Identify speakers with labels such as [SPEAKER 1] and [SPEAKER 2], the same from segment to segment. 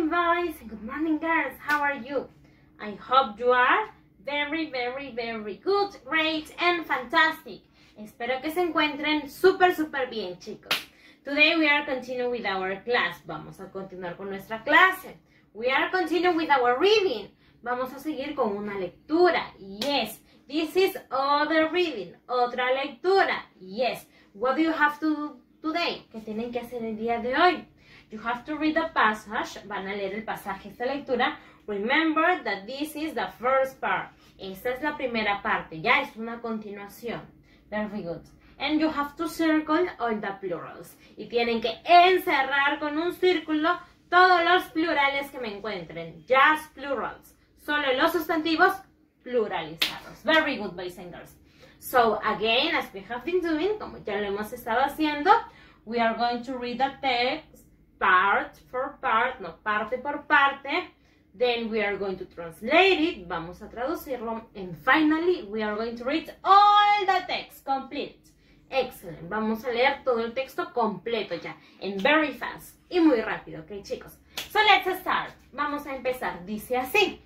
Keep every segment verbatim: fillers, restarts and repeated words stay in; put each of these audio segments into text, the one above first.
[SPEAKER 1] boys, good morning girls, how are you? I hope you are very, very, very good, great and fantastic. Espero que se encuentren súper, súper bien, chicos. Today we are continuing with our class. Vamos a continuar con nuestra clase. We are continuing with our reading. Vamos a seguir con una lectura. Yes, this is other reading, otra lectura. Yes, what do you have to do today? ¿Qué tienen que hacer el día de hoy? You have to read the passage. Van a leer el pasaje, esta lectura. Remember that this is the first part. Esta es la primera parte. Ya es una continuación. Very good. And you have to circle all the plurals. Y tienen que encerrar con un círculo todos los plurales que me encuentren. Just plurals. Solo los sustantivos pluralizados. Very good, boys and girls. So, again, as we have been doing, como ya lo hemos estado haciendo, we are going to read the text part for part, no parte por parte. Then we are going to translate it, vamos a traducirlo. And finally, we are going to read all the text complete. Excellent. Vamos a leer todo el texto completo ya. And very fast. Y muy rápido, ¿ok, chicos? So let's start. Vamos a empezar. Dice así.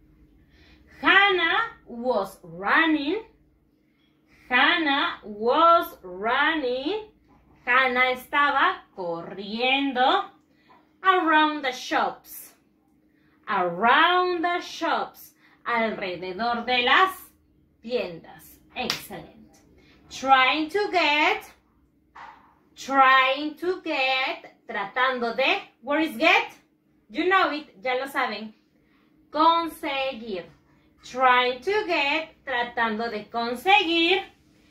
[SPEAKER 1] Hannah was running. Hannah was running. Hannah estaba corriendo around the shops. Around the shops. Alrededor de las tiendas. Excellent. Trying to get. Trying to get. Tratando de. Where is get? You know it. Ya lo saben. Conseguir. Trying to get. Tratando de conseguir.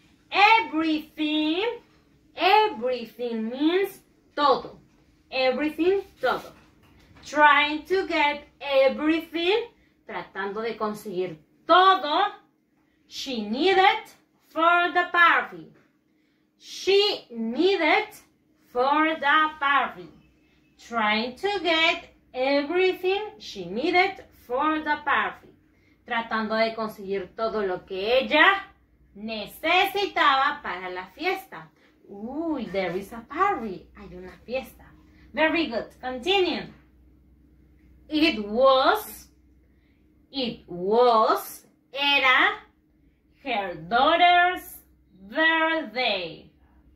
[SPEAKER 1] Everything. Everything means todo. Everything, todo. Trying to get everything. Tratando de conseguir todo. She needed for the party. She needed for the party. Trying to get everything she needed for the party. Tratando de conseguir todo lo que ella necesitaba para la fiesta. Uy, there is a party. Hay una fiesta. Very good. Continue. It was, it was, era her daughter's birthday.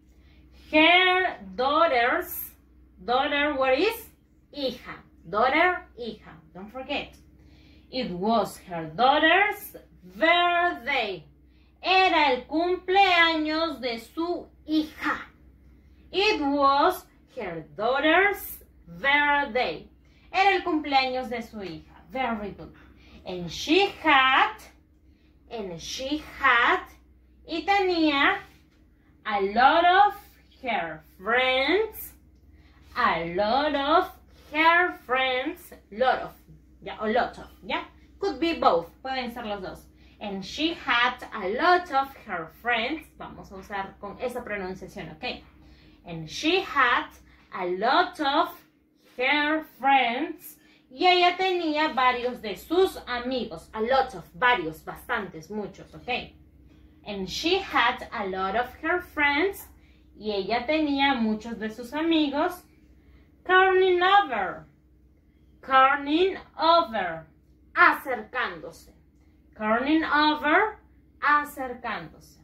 [SPEAKER 1] Her daughter's, daughter, what is? Hija. Daughter, hija. Don't forget. It was her daughter's birthday. Era el cumpleaños de su hija. It was her daughter's birthday. Era el cumpleaños de su hija. Very good. And she had, and she had, y tenía a lot of her friends, a lot of her friends, lot of, ya, o lot of, ya. Could be both, pueden ser los dos. And she had a lot of her friends. Vamos a usar con esa pronunciación, ¿ok? And she had a lot of her friends. Y ella tenía varios de sus amigos. A lot of, varios, bastantes, muchos, ¿ok? And she had a lot of her friends. Y ella tenía muchos de sus amigos. Coming over. Coming over. Acercándose. Turning over, acercándose.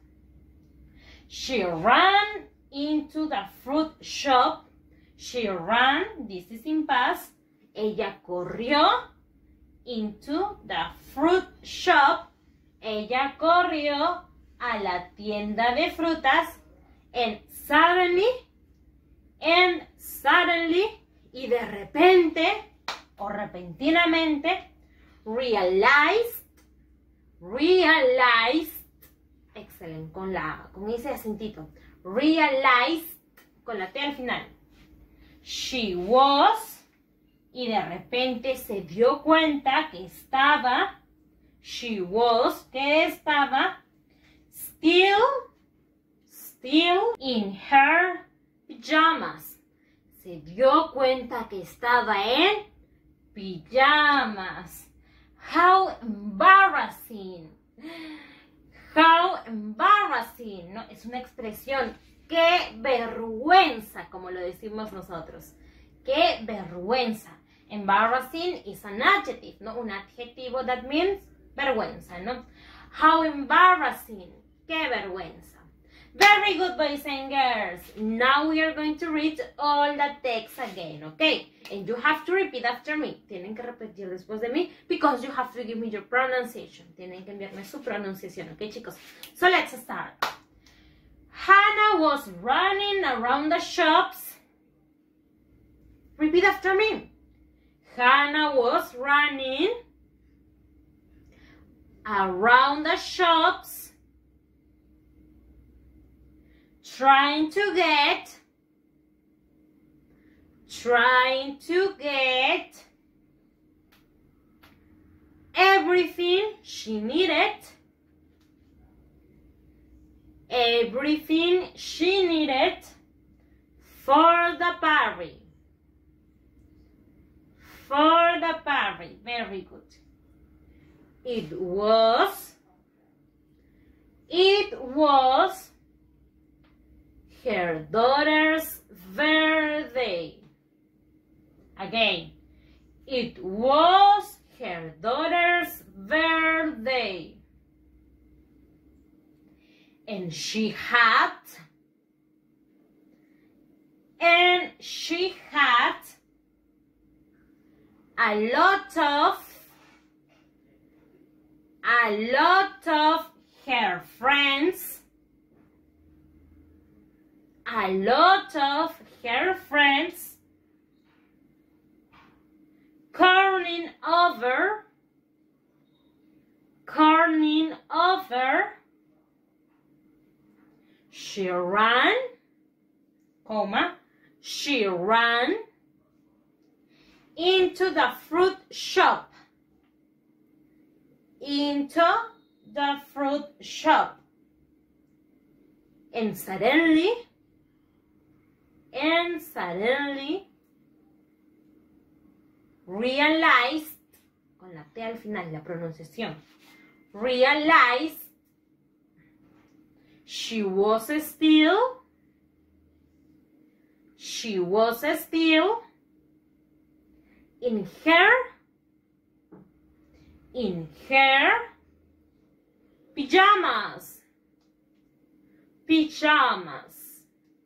[SPEAKER 1] She ran into the fruit shop. She ran, this is in past. Ella corrió into the fruit shop. Ella corrió a la tienda de frutas. And suddenly, and suddenly, y de repente, o repentinamente, realized, realized, excelente, con la, con ese acentito, realized, con la T al final. She was, y de repente se dio cuenta que estaba, she was, que estaba, still, still in her pajamas. Se dio cuenta que estaba en pijamas. How embarrassing. How embarrassing. No, es una expresión. Qué vergüenza, como lo decimos nosotros. Qué vergüenza. Embarrassing is an adjective, no, un adjetivo that means vergüenza, no? How embarrassing, qué vergüenza. Very good, boys and girls. Now we are going to read all the text again, okay? And you have to repeat after me. Tienen que repetir después de mí because you have to give me your pronunciation. Tienen que enviarme su pronunciación, okay, chicos? So let's start. Hannah was running around the shops. Repeat after me. Hannah was running around the shops trying to get trying to get everything she needed everything she needed for the party for the party. Very good. It was it was her daughter's birthday. Again, it was her daughter's birthday. And she had, and she had a lot of, a lot of her friends, a lot of her friends coming over, coming over. She ran, comma, she ran into the fruit shop, into the fruit shop, and suddenly, and suddenly realized, con la T al final, la pronunciación, realized she was still, she was still in her, in her pajamas, pajamas.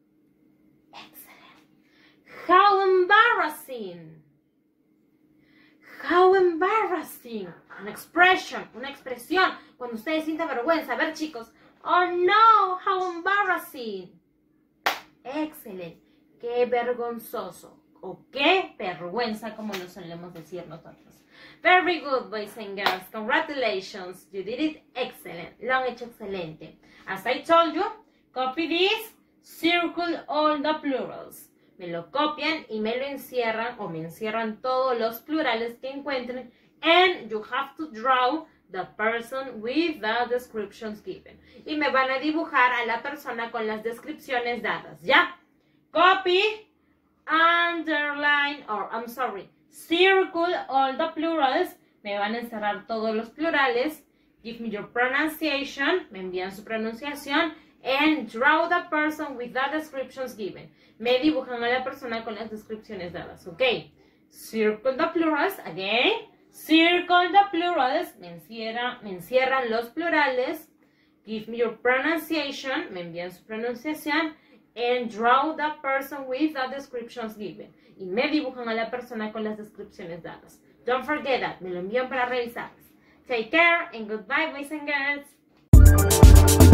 [SPEAKER 1] Excellent. How embarrassing. How embarrassing. Una expression, una expresión. Cuando ustedes sientan vergüenza. A ver, chicos. Oh no, how embarrassing. Excelente. Qué vergonzoso. O qué vergüenza, como lo solemos decir nosotros. Very good, boys and girls. Congratulations. You did it excellent. Lo han hecho excelente. As I told you, copy this, circle all the plurals. Me lo copian y me lo encierran o me encierran todos los plurales que encuentren. And you have to draw the person with the descriptions given. Y me van a dibujar a la persona con las descripciones dadas. ¿Ya? Copy, underline, or I'm sorry, circle all the plurals. Me van a encerrar todos los plurales. Give me your pronunciation. Me envían su pronunciación. And draw the person with the descriptions given. Me dibujan a la persona con las descripciones dadas. Ok. Circle the plurals. Again. Circle the plurals. Me encierran, me encierran los plurales. Give me your pronunciation. Me envían su pronunciación. And draw the person with the descriptions given. Y me dibujan a la persona con las descripciones dadas. Don't forget that. Me lo envían para revisar. Take care and goodbye, boys and girls.